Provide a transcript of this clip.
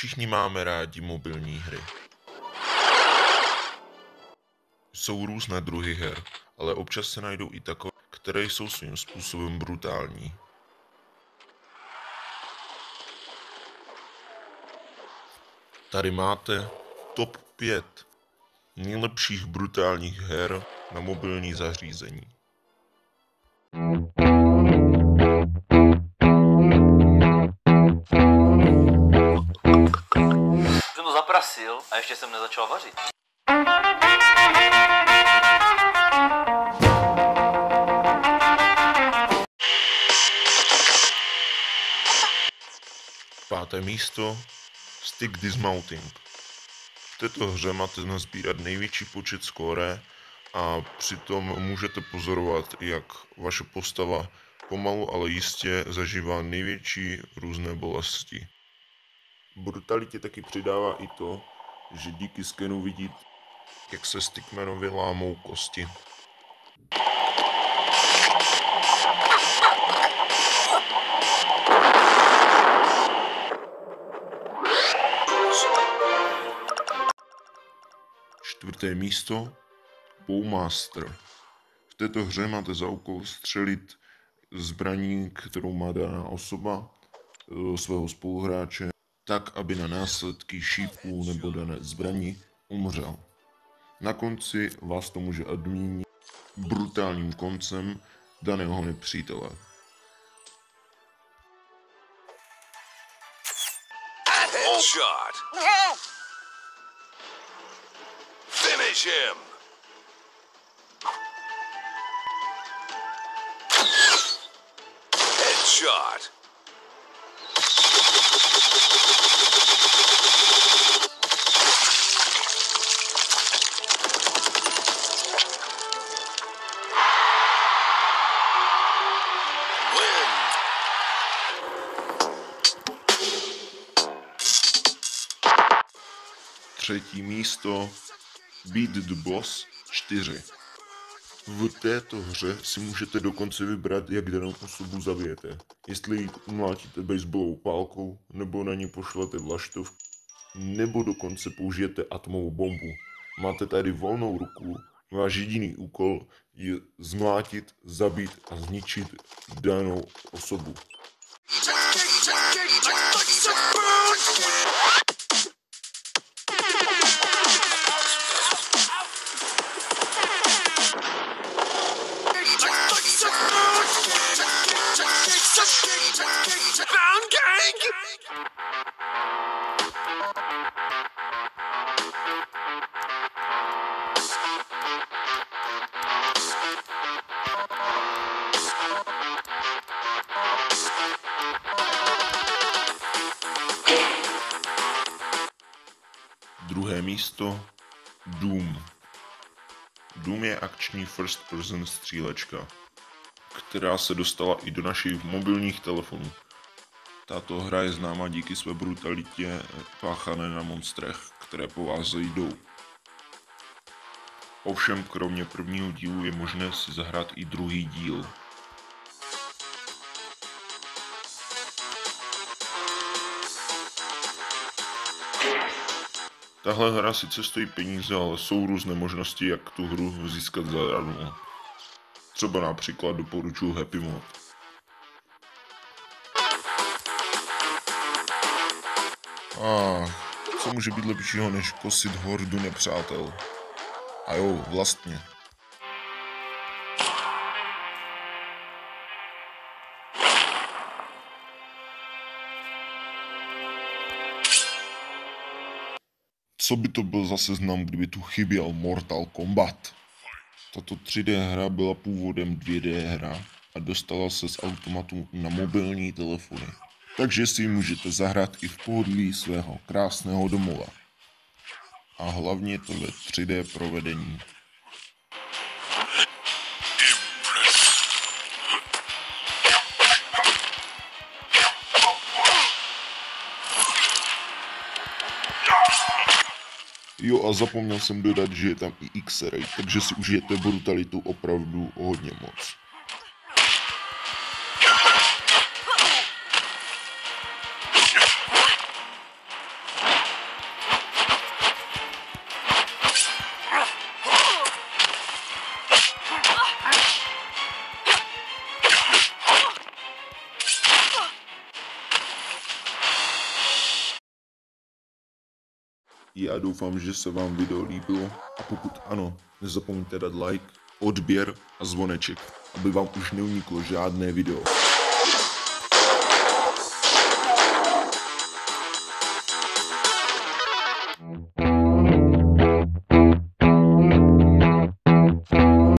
Všichni máme rádi mobilní hry. Jsou různé druhy her, ale občas se najdou i takové, které jsou svým způsobem brutální. Tady máte top 5 nejlepších brutálních her na mobilní zařízení. Jsem to zaprasil a ještě jsem nezačal vařit. Páté místo, Stick Dismounting. V této hře máte nazbírat největší počet skóre a přitom můžete pozorovat, jak vaše postava pomalu, ale jistě zažívá největší různé bolesti. Brutalitě taky přidává i to, že díky skenu vidíte, jak se Stickmanovi lámou kosti. Čtvrté místo, Bowmaster. V této hře máte za úkol střelit zbraní, kterou má daná osoba, svého spoluhráče, tak, aby na následky šípů nebo dané zbraní umřel. Na konci vás to může odměnit brutálním koncem daného nepřítele. Headshot. Finish him. Headshot. Win. Třetí místo, Beat the Boss 4. V této hře si můžete dokonce vybrat, jak danou osobu zabijete. Jestli ji umlátíte baseballovou pálkou, nebo na ní pošlete vlaštovku, nebo dokonce použijete atomovou bombu. Máte tady volnou ruku, váš jediný úkol je zmlátit, zabít a zničit danou osobu. Bound gang. Druhé místo, Doom. Doom je akční first person střílečka, která se dostala i do našich mobilních telefonů. Tato hra je známa díky své brutalitě páchané na monstrech, které po vás jdou. Ovšem kromě prvního dílu je možné si zahrát i druhý díl. Tahle hra sice stojí peníze, ale jsou různé možnosti, jak tu hru získat zadarmo. Třeba například doporučuji Happy Mod. Co může být lepšího než kosit hordu nepřátel? A jo, vlastně. Co by to byl za seznam, kdyby tu chyběl Mortal Kombat? Tato 3D hra byla původem 2D hra a dostala se z automatu na mobilní telefony. Takže si ji můžete zahrát i v pohodlí svého krásného domova. A hlavně to ve 3D provedení. Jo, a zapomněl jsem dodat, že je tam i X-ray, takže si užijete brutalitu opravdu hodně moc. Já doufám, že se vám video líbilo a pokud ano, nezapomeňte dát like, odběr a zvoneček, aby vám už neuniklo žádné video.